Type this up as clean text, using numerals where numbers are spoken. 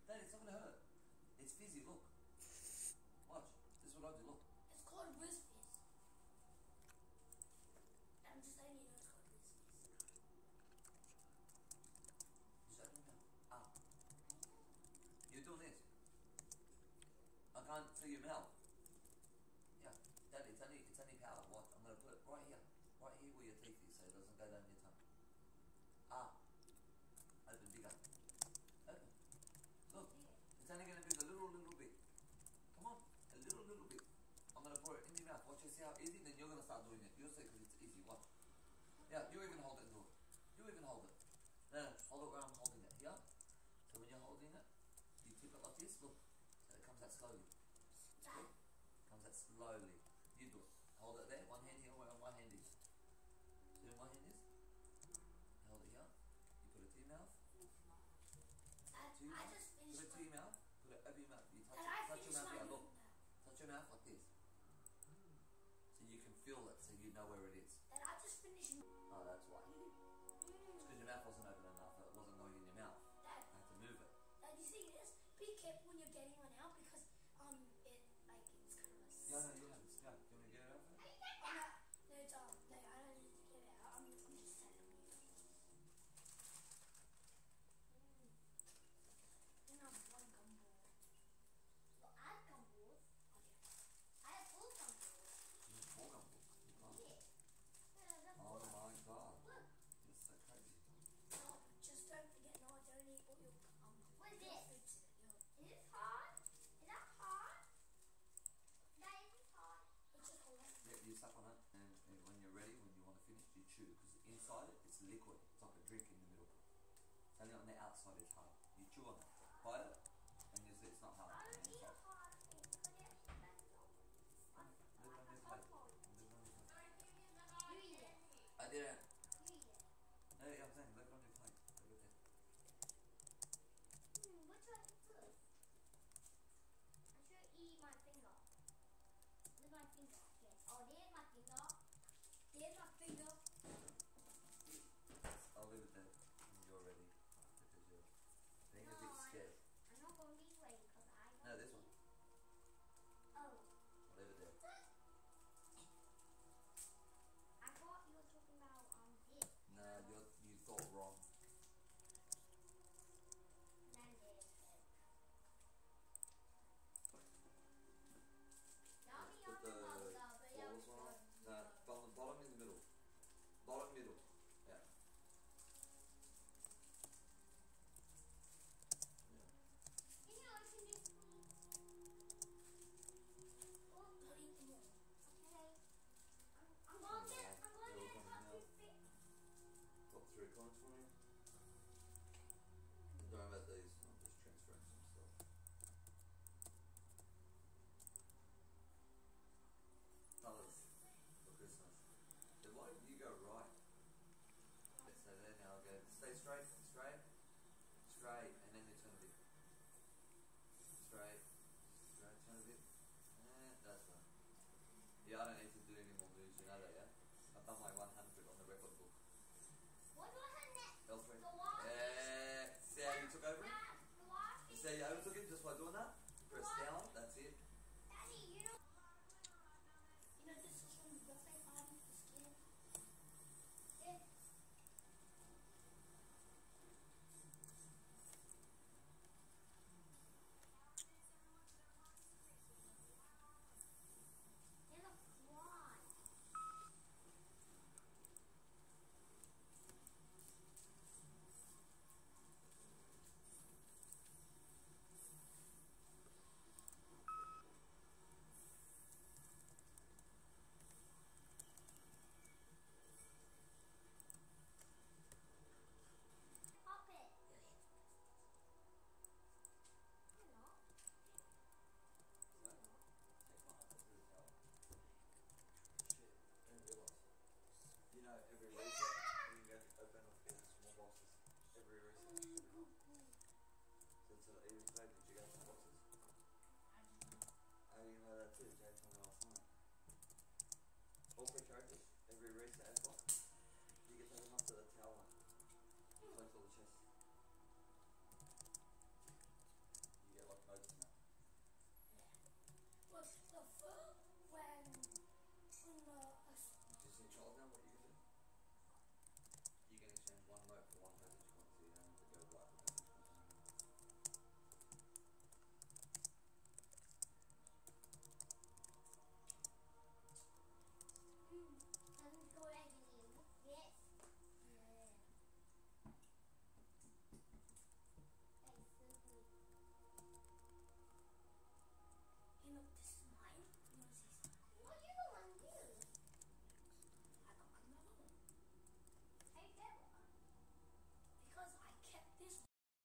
Dad, it's not gonna hurt. It's fizzy, look. Watch. This is what I do, look. It's called Whiz Fizz. I'm just letting you know it's called Whiz Fizz. Just open your mouth. Ah. You're doing this. I can't see your mouth. Yeah. Dad, it's only powder. What? I'm gonna put it right here. Right here where your teeth is so it doesn't go down your tongue. Ah. Open bigger. Open. Look. It's only gonna be a little bit. Come on. A little bit. I'm gonna pour it in your mouth. Watch, you see how easy? Then you're gonna start doing it. You'll see because it's easy. Watch. Yeah, you even hold it and do it. You even hold it. No, hold it where I'm holding it. Here. So when you're holding it, you tip it like this. Look. So it comes out slowly. See? Comes out slowly. You do it. Hold it there. One hand here where one hand is. See where one hand is? You hold it here. You put it to your mouth. I just finished. Put it to your mouth. Put it over your mouth. You touch your mouth here. Look. Touch your mouth like this. So you can feel it. So you know where it is. Dad, I just finished. Oh, that's why. It's because your mouth wasn't open enough. It wasn't going in your mouth. Dad, I had to move it. Dad, you see this? Be careful when you're getting one out because it's kind of a. Yeah, no, you have this. Yeah, do you want to get it out? No, it's no, I don't need to get it out. I'm just telling you. You have one gumball. Well, I have gumballs. Okay. I have 4 gumballs. You have 4 gumballs? Yeah. Oh my god. Look. You're so crazy. No, just don't forget, no, don't eat all your what is this? Is it hard? Is that hard? That isn't hard. It's just hold on. Yeah, you suck on it, and when you're ready, when you want to finish, you chew. Because inside it, it's liquid. It's like a drink in the middle. It's only on the outside it's hard. You chew on it, bite it, and you see it's not hard. I don't And eat it's soft. hard things because it's expensive. Live on your plate. Live on your plate. You eat it. I didn't. You eat it. No, yeah, I'm saying, live on your plate. Look at that. Which one is this? I should eat my finger. With my finger. Yes. Oh, there's my finger. There's my finger. I'll leave it there when you're ready. Because you're being a bit scared. I'm not going this way because I don't. No, this one. Oh. I'll leave it there. I thought you were talking about this. No, you thought wrong. Then there's Put the balls on. No, bottom in the middle. Bottom middle. Yeah. Can you open this, please? Oh, Don't eat them all. okay. I'm going to get a this bit. Pop 3 coins for me. Don't worry about these. I'm just transferring some stuff. Colours for Christmas. Then why did you go right? So then I'll go stay straight, straight, straight, and then you turn a bit. Straight, straight, turn a bit. And that's one. Yeah, I don't need to do any more moves, you know that, yeah? I've done my 100 on the record book. What do I have next? Elsewhere. The wash. Yeah. See how you took over him? The wash. You see how you overtook him just by doing that?